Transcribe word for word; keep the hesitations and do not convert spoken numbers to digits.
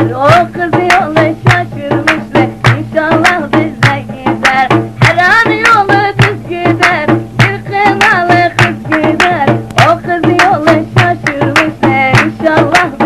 gider, o kız yolu şaşırmışlar. İnşallah bizde gider. Her an yolu kız gider, bir kınalı kız gider. O kız yolu şaşırmışlar. İnşallah